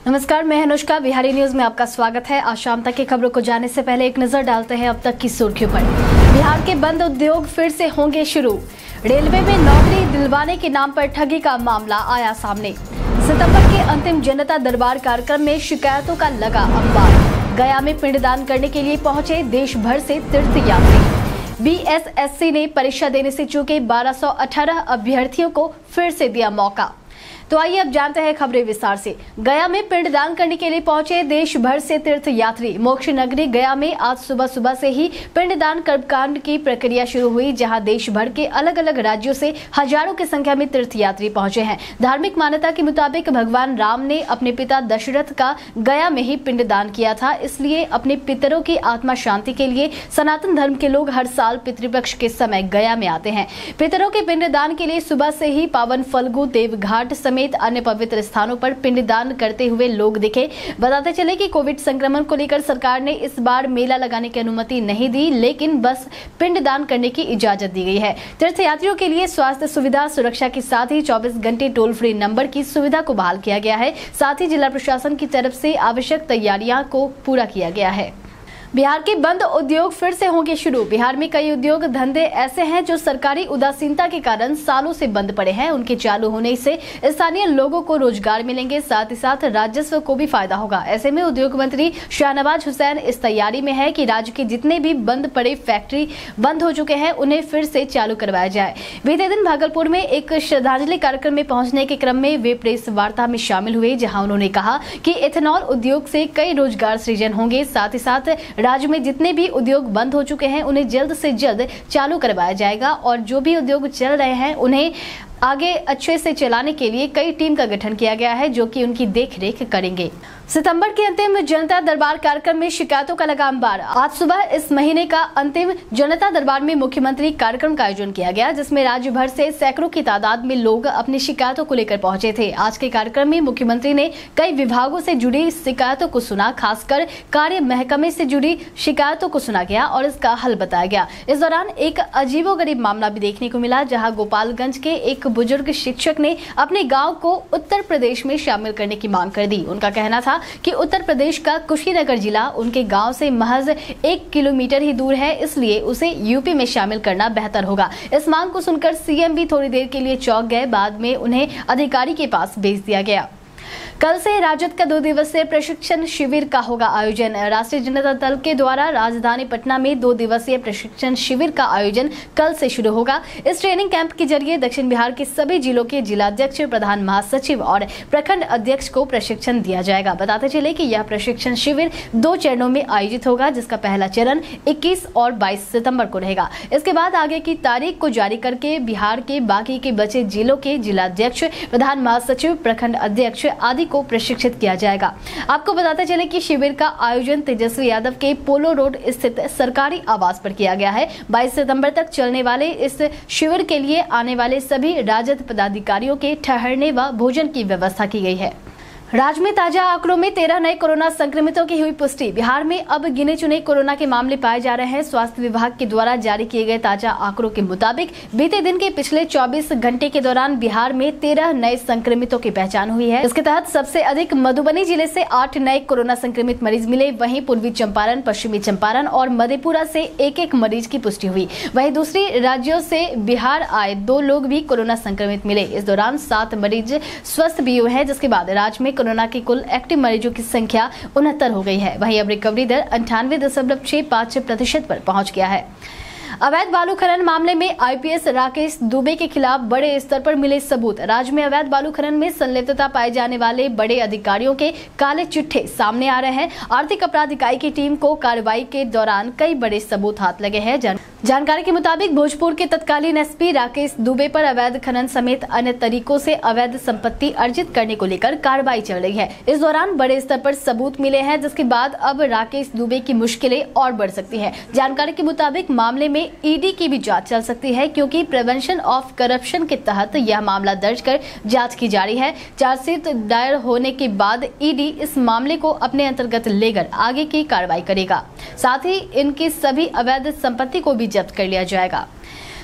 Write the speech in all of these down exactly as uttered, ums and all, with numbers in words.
नमस्कार, मैं अनुष्का। बिहारी न्यूज में आपका स्वागत है। आज शाम तक की खबरों को जानने से पहले एक नजर डालते हैं अब तक की सुर्खियों पर। बिहार के बंद उद्योग फिर से होंगे शुरू। रेलवे में नौकरी दिलवाने के नाम पर ठगी का मामला आया सामने। सितंबर के अंतिम जनता दरबार कार्यक्रम में शिकायतों का लगा अंबार। गया में पिंडदान करने के लिए पहुंचे देश भर से तीर्थ यात्री। बी एस एस सी ने परीक्षा देने से चूके बारह सौ अठारह अभ्यर्थियों को फिर से दिया मौका। तो आइए अब जानते हैं खबरें विस्तार से। गया में पिंडदान करने के लिए पहुंचे देश भर से तीर्थ यात्री। मोक्ष नगरी गया में आज सुबह सुबह से ही पिंडदान कर्मकांड की प्रक्रिया शुरू हुई, जहां देश भर के अलग अलग राज्यों से हजारों की संख्या में तीर्थ यात्री पहुंचे हैं। धार्मिक मान्यता के मुताबिक भगवान राम ने अपने पिता दशरथ का गया में ही पिंडदान किया था, इसलिए अपने पितरों की आत्मा शांति के लिए सनातन धर्म के लोग हर साल पितृपक्ष के समय गया में आते हैं। पितरों के पिंडदान के लिए सुबह से ही पावन फल्गु देवघाट समेत अन्य पवित्र स्थानों पर पिंडदान करते हुए लोग दिखे। बताते चले कि कोविड संक्रमण को लेकर सरकार ने इस बार मेला लगाने की अनुमति नहीं दी, लेकिन बस पिंडदान करने की इजाजत दी गई है। तीर्थयात्रियों के लिए स्वास्थ्य सुविधा, सुरक्षा के साथ ही चौबीस घंटे टोल फ्री नंबर की सुविधा को बहाल किया गया है। साथ ही जिला प्रशासन की तरफ से आवश्यक तैयारियां को पूरा किया गया है। बिहार के बंद उद्योग फिर से होंगे शुरू। बिहार में कई उद्योग धंधे ऐसे हैं जो सरकारी उदासीनता के कारण सालों से बंद पड़े हैं। उनके चालू होने से स्थानीय लोगों को रोजगार मिलेंगे, साथ ही साथ राजस्व को भी फायदा होगा। ऐसे में उद्योग मंत्री शाहनवाज हुसैन इस तैयारी में है कि राज्य के जितने भी बंद पड़े फैक्ट्री बंद हो चुके हैं उन्हें फिर से चालू करवाया जाए। बीते दिन भागलपुर में एक श्रद्धांजलि कार्यक्रम में पहुंचने के क्रम में वे प्रेस वार्ता में शामिल हुए, जहां उन्होंने कहा कि एथेनॉल उद्योग से कई रोजगार सृजन होंगे। साथ ही साथ राज्य में जितने भी उद्योग बंद हो चुके हैं उन्हें जल्द से जल्द चालू करवाया जाएगा और जो भी उद्योग चल रहे हैं उन्हें आगे अच्छे से चलाने के लिए कई टीम का गठन किया गया है, जो कि उनकी देखरेख करेंगे। सितंबर के अंतिम जनता दरबार कार्यक्रम में शिकायतों का लगा अंबार। आज सुबह इस महीने का अंतिम जनता दरबार में मुख्यमंत्री कार्यक्रम का आयोजन किया गया, जिसमें राज्य भर से सैकड़ों की तादाद में लोग अपनी शिकायतों को लेकर पहुंचे थे। आज के कार्यक्रम में मुख्यमंत्री ने कई विभागों से जुड़ी शिकायतों को सुना, खासकर कार्य महकमे से जुड़ी शिकायतों को सुना गया और इसका हल बताया गया। इस दौरान एक अजीबोगरीब मामला भी देखने को मिला, जहाँ गोपालगंज के एक बुजुर्ग शिक्षक ने अपने गाँव को उत्तर प्रदेश में शामिल करने की मांग कर दी। उनका कहना था कि उत्तर प्रदेश का कुशीनगर जिला उनके गांव से महज एक किलोमीटर ही दूर है, इसलिए उसे यूपी में शामिल करना बेहतर होगा। इस मांग को सुनकर सीएम भी थोड़ी देर के लिए चौंक गए। बाद में उन्हें अधिकारी के पास भेज दिया गया। कल से राजद का दो दिवसीय प्रशिक्षण शिविर का होगा आयोजन। राष्ट्रीय जनता दल के द्वारा राजधानी पटना में दो दिवसीय प्रशिक्षण शिविर का आयोजन कल से शुरू होगा। इस ट्रेनिंग कैंप के जरिए दक्षिण बिहार के सभी जिलों के जिलाध्यक्ष, प्रधान महासचिव और प्रखंड अध्यक्ष को प्रशिक्षण दिया जाएगा। बताते चले कि यह प्रशिक्षण शिविर दो चरणों में आयोजित होगा, जिसका पहला चरण इक्कीस और बाईस सितंबर को रहेगा। इसके बाद आगे की तारीख को जारी करके बिहार के बाकी के बचे जिलों के जिलाध्यक्ष, प्रधान महासचिव, प्रखंड अध्यक्ष आदि को प्रशिक्षित किया जाएगा। आपको बताते चले कि शिविर का आयोजन तेजस्वी यादव के पोलो रोड स्थित सरकारी आवास पर किया गया है। बाईस सितंबर तक चलने वाले इस शिविर के लिए आने वाले सभी राजद पदाधिकारियों के ठहरने व भोजन की व्यवस्था की गई है। राज्य में ताजा आंकड़ों में तेरह नए कोरोना संक्रमितों की हुई पुष्टि। बिहार में अब गिने चुने कोरोना के मामले पाए जा रहे हैं। स्वास्थ्य विभाग के द्वारा जारी किए गए ताजा आंकड़ों के मुताबिक बीते दिन के पिछले चौबीस घंटे के दौरान बिहार में तेरह नए संक्रमितों की पहचान हुई है। इसके तहत सबसे अधिक मधुबनी जिले से आठ नए कोरोना संक्रमित मरीज मिले। वहीं पूर्वी चंपारण, पश्चिमी चंपारण और मधेपुरा से एक एक मरीज की पुष्टि हुई। वहीं दूसरी राज्यों से बिहार आए दो लोग भी कोरोना संक्रमित मिले। इस दौरान सात मरीज स्वस्थ भी हुए हैं, जिसके बाद राज्य में कोरोना के कुल एक्टिव मरीजों की संख्या उनहत्तर हो गई है। वहीं अब रिकवरी दर अंठानवे दशमलव छह पाँच प्रतिशत पर पहुंच गया है। अवैध बालू खनन मामले में आईपीएस राकेश दुबे के खिलाफ बड़े स्तर पर मिले सबूत। राज्य में अवैध बालू खनन में संलिप्तता पाए जाने वाले बड़े अधिकारियों के काले चिट्ठे सामने आ रहे हैं। आर्थिक अपराध इकाई की टीम को कार्रवाई के दौरान कई बड़े सबूत हाथ लगे हैं। जान... जानकारी के मुताबिक भोजपुर के तत्कालीन एसपी राकेश दुबे पर अवैध खनन समेत अन्य तरीकों से अवैध संपत्ति अर्जित करने को लेकर कार्रवाई चल रही है। इस दौरान बड़े स्तर पर सबूत मिले हैं, जिसके बाद अब राकेश दुबे की मुश्किलें और बढ़ सकती है। जानकारी के मुताबिक मामले में ईडी की भी जांच चल सकती है, क्योंकि प्रिवेंशन ऑफ करप्शन के तहत यह मामला दर्ज कर जांच की जा रही है। चार्जशीट दायर होने के बाद ईडी इस मामले को अपने अंतर्गत लेकर आगे की कार्रवाई करेगा। साथ ही इनकी सभी अवैध संपत्ति को भी जब्त कर लिया जाएगा।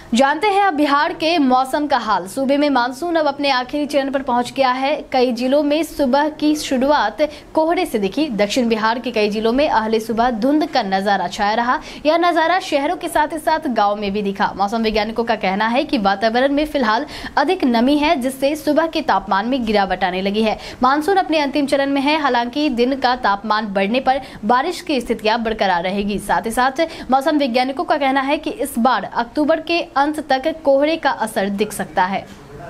जानते हैं अब बिहार के मौसम का हाल। सूबे में मानसून अब अपने आखिरी चरण पर पहुंच गया है। कई जिलों में सुबह की शुरुआत कोहरे से दिखी। दक्षिण बिहार के कई जिलों में अहले सुबह धुंध का नजारा छाया रहा। यह नजारा शहरों के साथ ही साथ गाँव में भी दिखा। मौसम वैज्ञानिकों का कहना है कि वातावरण में फिलहाल अधिक नमी है, जिससे सुबह के तापमान में गिरावट आने लगी है। मानसून अपने अंतिम चरण में है। हालांकि दिन का तापमान बढ़ने पर बारिश की स्थितियां बरकरार रहेगी। साथ ही साथ मौसम वैज्ञानिकों का कहना है कि इस बार अक्टूबर के अंत तक कोहरे का असर दिख सकता है।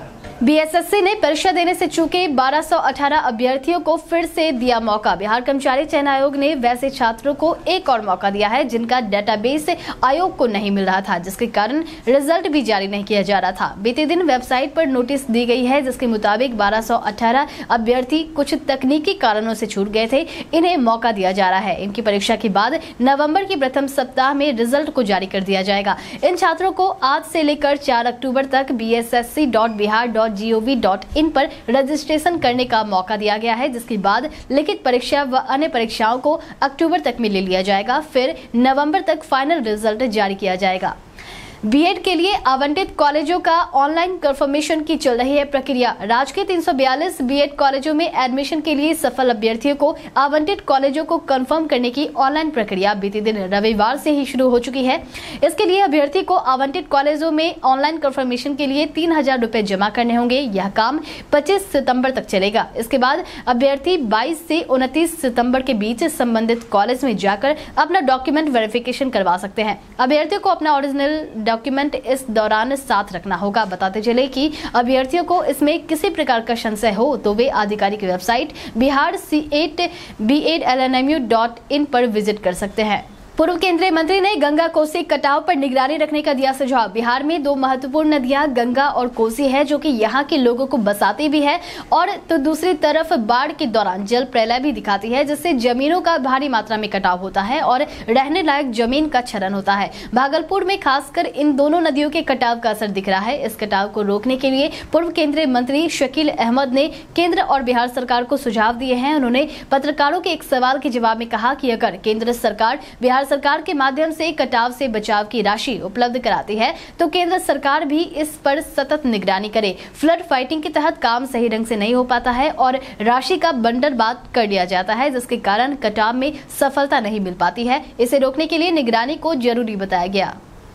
बी एस एस सी ने परीक्षा देने से चूके बारह सौ अठारह अभ्यर्थियों को फिर से दिया मौका। बिहार कर्मचारी चयन आयोग ने वैसे छात्रों को एक और मौका दिया है जिनका डेटाबेस आयोग को नहीं मिल रहा था, जिसके कारण रिजल्ट भी जारी नहीं किया जा रहा था। बीते दिन वेबसाइट पर नोटिस दी गई है, जिसके मुताबिक बारह सौ अठारह अभ्यर्थी कुछ तकनीकी कारणों से छूट गए थे। इन्हें मौका दिया जा रहा है। इनकी परीक्षा के बाद नवम्बर के प्रथम सप्ताह में रिजल्ट को जारी कर दिया जाएगा। इन छात्रों को आज से लेकर चार अक्टूबर तक B S S C dot Bihar dot G O V dot in पर रजिस्ट्रेशन करने का मौका दिया गया है, जिसके बाद लिखित परीक्षा व अन्य परीक्षाओं को अक्टूबर तक में ले लिया जाएगा। फिर नवंबर तक फाइनल रिजल्ट जारी किया जाएगा। बीएड के लिए आवंटित कॉलेजों का ऑनलाइन कंफर्मेशन की चल रही है प्रक्रिया। राज्य के तीन सौ बयालीस बीएड कॉलेजों में एडमिशन के लिए सफल अभ्यर्थियों को आवंटित कॉलेजों को कंफर्म करने की ऑनलाइन प्रक्रिया बीते दिन रविवार से ही शुरू हो चुकी है। इसके लिए अभ्यर्थी को आवंटित कॉलेजों में ऑनलाइन कंफर्मेशन के लिए तीन हजार रुपए जमा करने होंगे। यह काम पच्चीस सितम्बर तक चलेगा। इसके बाद अभ्यर्थी बाईस से उनतीस सितम्बर के बीच संबंधित कॉलेज में जाकर अपना डॉक्यूमेंट वेरिफिकेशन करवा सकते हैं। अभ्यर्थियों को अपना ओरिजिनल डॉक्यूमेंट इस दौरान साथ रखना होगा। बताते चले कि अभ्यर्थियों को इसमें किसी प्रकार का संशय हो तो वे आधिकारिक website Bihar C at B Ed L N M U dot in पर विजिट कर सकते हैं। पूर्व केंद्रीय मंत्री ने गंगा कोसी कटाव पर निगरानी रखने का दिया सुझाव। बिहार में दो महत्वपूर्ण नदियां गंगा और कोसी है, जो कि यहां के लोगों को बसाती भी है और तो दूसरी तरफ बाढ़ के दौरान जल प्रलय भी दिखाती है, जिससे जमीनों का भारी मात्रा में कटाव होता है और रहने लायक जमीन का क्षरण होता है। भागलपुर में खासकर इन दोनों नदियों के कटाव का असर दिख रहा है। इस कटाव को रोकने के लिए पूर्व केंद्रीय मंत्री शकील अहमद ने केंद्र और बिहार सरकार को सुझाव दिए हैं। उन्होंने पत्रकारों के एक सवाल के जवाब में कहा कि अगर केंद्र सरकार बिहार सरकार के माध्यम से कटाव से बचाव की राशि उपलब्ध कराती है तो केंद्र सरकार भी इस पर सतत निगरानी करे। फ्लड फाइटिंग के तहत काम सही ढंग से नहीं हो पाता है और राशि का बंटरबांट कर दिया जाता है, जिसके कारण कटाव में सफलता नहीं मिल पाती है। इसे रोकने के लिए निगरानी को जरूरी बताया गया।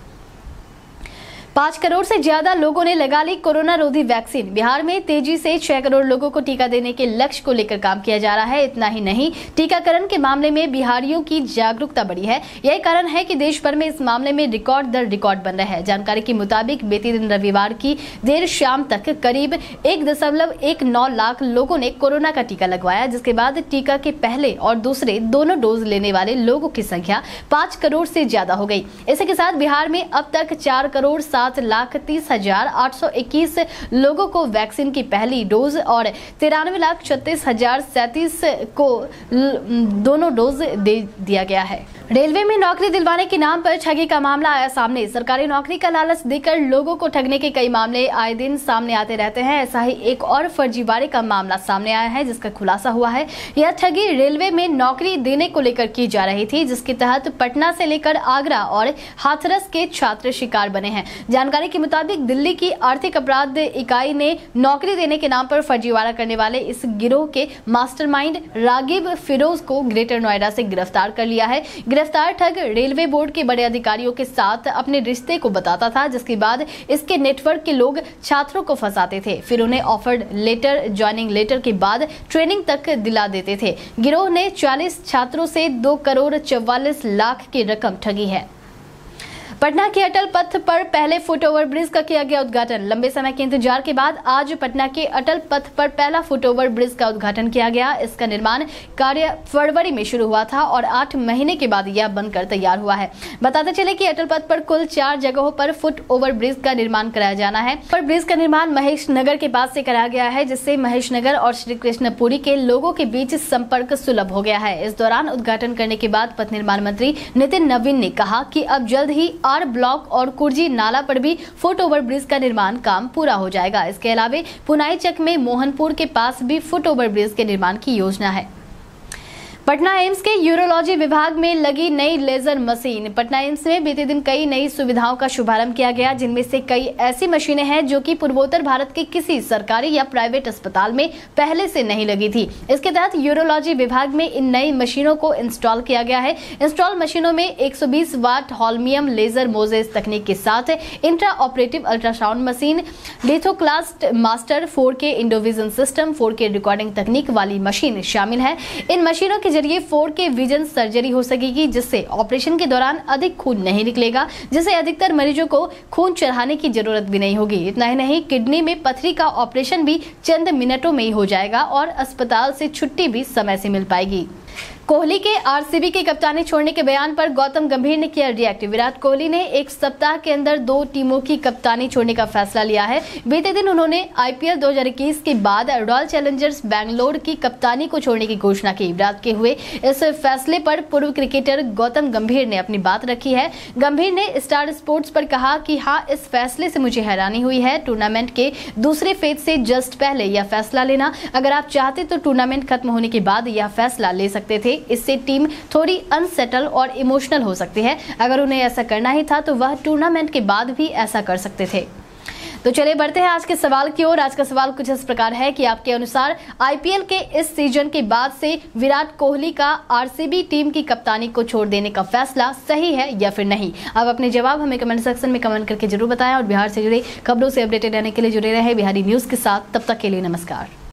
पाँच करोड़ से ज्यादा लोगों ने लगा ली कोरोना रोधी वैक्सीन। बिहार में तेजी से छह करोड़ लोगों को टीका देने के लक्ष्य को लेकर काम किया जा रहा है। इतना ही नहीं, टीकाकरण के मामले में बिहारियों की जागरूकता बढ़ी है। यही कारण है कि देश भर में इस मामले में रिकॉर्ड दर रिकॉर्ड बन रहे हैं। जानकारी के मुताबिक बीते दिन रविवार की देर शाम तक करीब एक दशमलव एक नौ लाख लोगों ने कोरोना का टीका लगवाया, जिसके बाद टीका के पहले और दूसरे दोनों डोज लेने वाले लोगों की संख्या पाँच करोड़ से ज्यादा हो गई। इसी के साथ बिहार में अब तक चार करोड़ सात लाख तीस हजार आठ सौ इक्कीस लोगों को वैक्सीन की पहली डोज और तिरानवे लाख छत्तीस हजार सैंतीस को दोनों डोज दे दिया गया है। रेलवे में नौकरी दिलवाने के नाम पर ठगी का मामला आया सामने। सरकारी नौकरी का लालच देकर लोगों को ठगने के कई मामले आए दिन सामने आते रहते हैं। ऐसा ही एक और फर्जीवाड़े का मामला सामने आया है, जिसका खुलासा हुआ है। यह ठगी रेलवे में नौकरी देने को लेकर की जा रही थी, जिसके तहत पटना से लेकर आगरा और हाथरस के छात्र शिकार बने हैं। जानकारी के मुताबिक दिल्ली की आर्थिक अपराध इकाई ने नौकरी देने के नाम पर फर्जीवाड़ा करने वाले इस गिरोह के मास्टरमाइंड रागिब फिरोज को ग्रेटर नोएडा से गिरफ्तार कर लिया है। गिरफ्तार ठग रेलवे बोर्ड के बड़े अधिकारियों के साथ अपने रिश्ते को बताता था, जिसके बाद इसके नेटवर्क के लोग छात्रों को फंसाते थे। फिर उन्हें ऑफर्ड लेटर, ज्वाइनिंग लेटर के बाद ट्रेनिंग तक दिला देते थे। गिरोह ने चालीस छात्रों से दो करोड़ चौवालीस लाख की रकम ठगी है। पटना के अटल पथ पर पहले फुट ओवर ब्रिज का किया गया उद्घाटन। लंबे समय के इंतजार के बाद आज पटना के अटल पथ पर पहला फुट ओवर ब्रिज का उद्घाटन किया गया। इसका निर्माण कार्य फरवरी में शुरू हुआ था और आठ महीने के बाद यह बनकर तैयार हुआ है। बताते चले कि अटल पथ पर कुल चार जगहों पर फुट ओवर ब्रिज का निर्माण कराया जाना है। पर ब्रिज का निर्माण महेश नगर के पास से कराया गया है, जिससे महेश नगर और श्री कृष्णपुरी के लोगों के बीच संपर्क सुलभ हो गया है। इस दौरान उद्घाटन करने के बाद पथ निर्माण मंत्री नितिन नवीन ने कहा कि अब जल्द ही आर ब्लॉक और कुर्जी नाला पर भी फुट ओवर ब्रिज का निर्माण काम पूरा हो जाएगा। इसके अलावा पुनाई चक में मोहनपुर के पास भी फुट ओवर ब्रिज के निर्माण की योजना है। पटना एम्स के यूरोलॉजी विभाग में लगी नई लेजर मशीन। पटना एम्स में बीते दिन कई नई सुविधाओं का शुभारंभ किया गया, जिनमें से कई ऐसी मशीनें हैं जो कि पूर्वोत्तर भारत के किसी सरकारी या प्राइवेट अस्पताल में पहले से नहीं लगी थी। इसके तहत यूरोलॉजी विभाग में इन नई मशीनों को इंस्टॉल किया गया है। इंस्टॉल मशीनों में एक सौ बीस वाट हॉल्मियम लेजर मोजेस तकनीक के साथ intra operative ultrasound machine, lithoclast master, four K endovision system, four K recording तकनीक वाली मशीन शामिल है। इन मशीनों के जरिए फोर के विजन सर्जरी हो सकेगी, जिससे ऑपरेशन के दौरान अधिक खून नहीं निकलेगा, जिससे अधिकतर मरीजों को खून चढ़ाने की जरूरत भी नहीं होगी। इतना ही नहीं, किडनी में पथरी का ऑपरेशन भी चंद मिनटों में ही हो जाएगा और अस्पताल से छुट्टी भी समय से मिल पाएगी। कोहली के आरसीबी की कप्तानी छोड़ने के बयान पर गौतम गंभीर ने किया रिएक्ट। विराट कोहली ने एक सप्ताह के अंदर दो टीमों की कप्तानी छोड़ने का फैसला लिया है। बीते दिन उन्होंने आईपीएल दो हज़ार इक्कीस के बाद रॉयल चैलेंजर्स बैंगलोर की कप्तानी को छोड़ने की घोषणा की। विराट के हुए इस फैसले पर पूर्व क्रिकेटर गौतम गंभीर ने अपनी बात रखी है। गंभीर ने स्टार स्पोर्ट्स पर कहा कि हाँ, इस फैसले से मुझे हैरानी हुई है। टूर्नामेंट के दूसरे फेज से जस्ट पहले यह फैसला लेना, अगर आप चाहते तो टूर्नामेंट खत्म होने के बाद यह फैसला ले सकते थे। इससे टीम थोड़ी अनसेटल और इमोशनल हो सकती है। अगर उन्हें ऐसा करना ही था तो वह टूर्नामेंट के बाद भी ऐसा कर सकते थे। तो चलिए बढ़ते हैं आज के सवाल की ओर। आज का सवाल कुछ इस प्रकार है कि आपके अनुसार आईपीएल के इस सीजन के बाद से विराट कोहली का आरसीबी टीम की कप्तानी को छोड़ देने का फैसला सही है या फिर नहीं? आप अपने जवाब हमें कमेंट सेक्शन में कमेंट करके जरूर बताएं और बिहार से जुड़े खबरों से अपडेटेड रहने के लिए जुड़े रहे बिहारी न्यूज के साथ। तब तक के लिए नमस्कार।